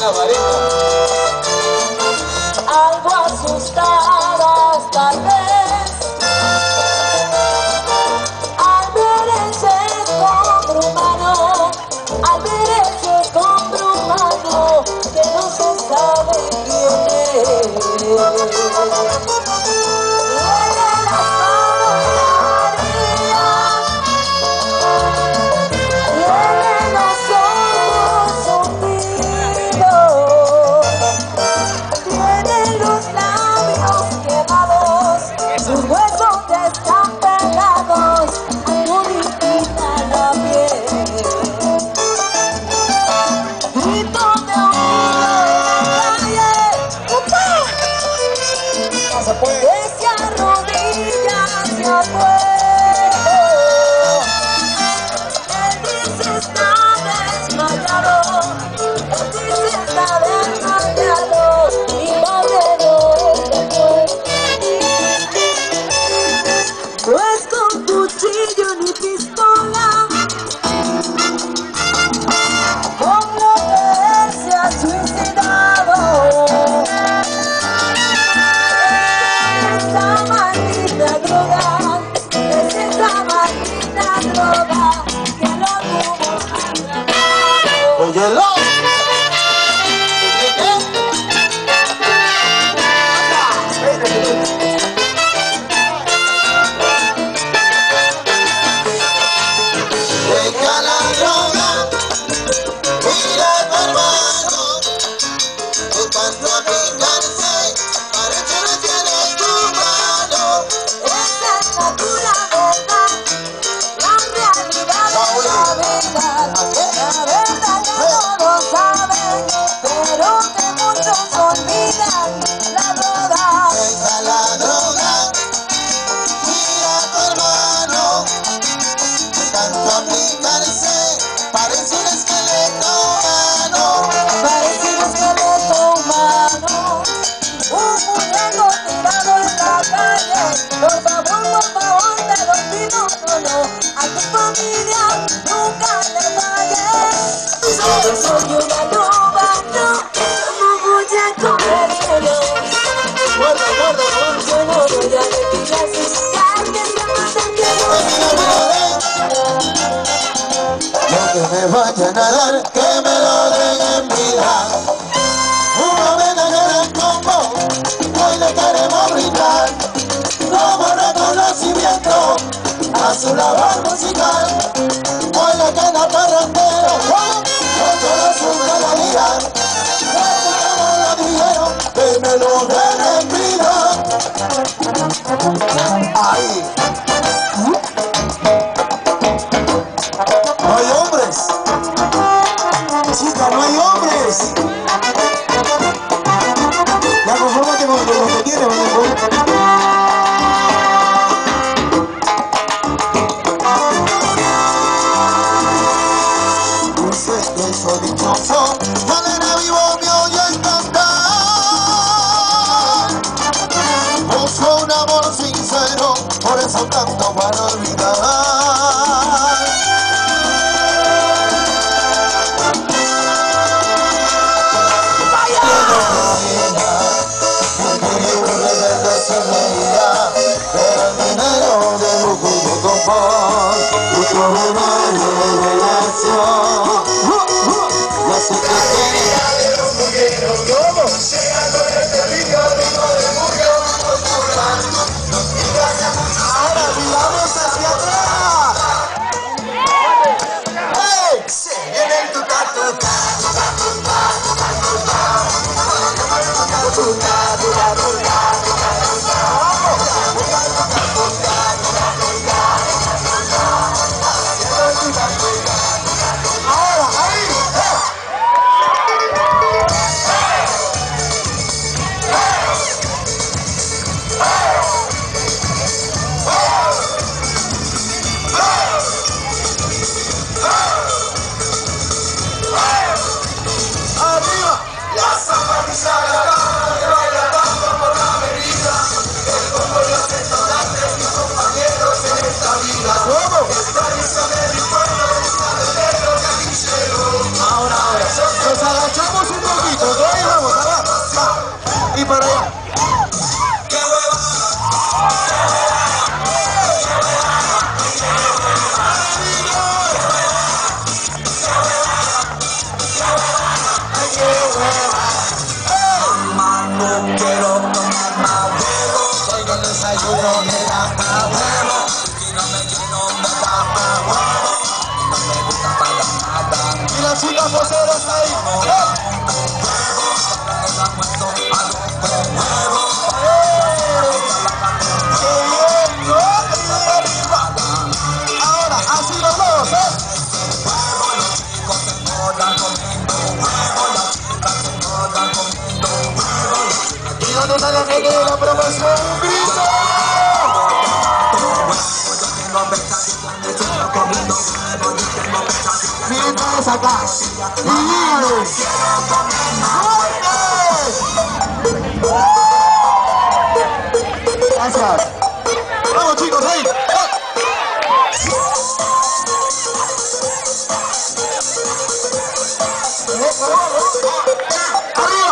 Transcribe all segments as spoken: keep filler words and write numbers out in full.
Algo asustadas tal vez al ver ese escombro humano, al ver ese escombro humano que no se sabe quién es. Sus huesos están pegados a toditita la piel. Grito de un niño en la calle, ¡papá! Que se arrodilla hacia afuera. Él dice está desmayado, él dice está desmayado y madre no se fue. No es con cuchillo ni pistola con lo que él se ha suicidado. Es esa maldita droga, es esa maldita droga que lo tuvo atrapado. Óyelo. Por favor, por favor, te lo pido, no, no, a tu familia nunca le falles. Yo soy una loba, no, no voy a comérmelo. Guarda, guarda, guarda. Yo no voy a decir así, carnes que matan que Lo que me vayan a dar, que me lo den en vida. Una vez en el combo, hoy le queremos brindar como reconocimiento a su labor musical. Hoy le queda parrandero con toda su melodía. Como lo dijeron, que me lo den en vida. Ahí. No hay hombres. Chica, no hay hombres. Ya confórmate con lo que tiene, soy dichoso, yo de vivo me oyen cantar. Busco un amor sincero, por eso canto para olvidar. Pero el dinero de lujo y confort, mucho menor de relación. No sé qué quería de los mujeres, ¿cómo? Llega con este río, río de murió, ahora vamos hacia atrás. ¡Hey! Se viene el tuta tuta, tuta tuta, tuta tuta, tuta tuta, tuta tuta. Nos agachamos un poquito, para allá. Mamá, no quiero tomar más huevo. Hoy el desayuno me da más huevo. Si no me lleno me da más huevo. No me gusta para nada. Y las chicas poseras ahí. El almuerzo a los dos huevos. Ahora, así los dos, ¿eh? Los chicos se engordan comiendo huevo. Las chicas se engordan comiendo huevo. ¿Y dónde está la gente de la promoción? ¡Un grito! Miren todos acá. Y díganle. Gracias. Vamos chicos, ahí. Arriba.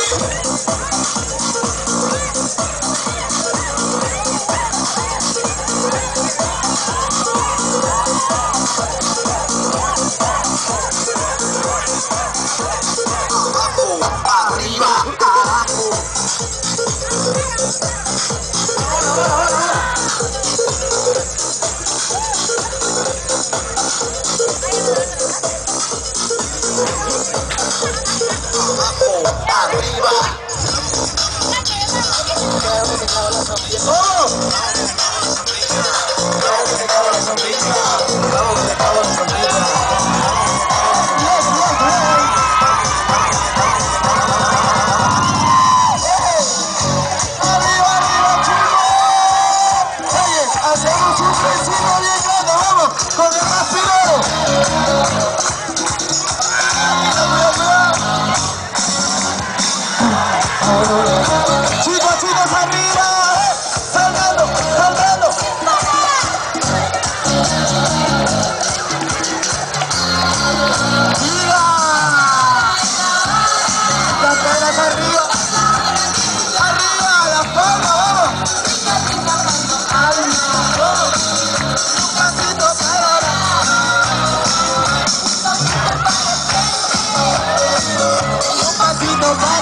Arriba, abajo. Arriba. Hacemos un vecino bien grande, vamos, con el más primero. Chicos, chicos, arriba, saltando, saltando. ¡Viva! Las piernas arriba, arriba, la palma, vamos. Un pasito para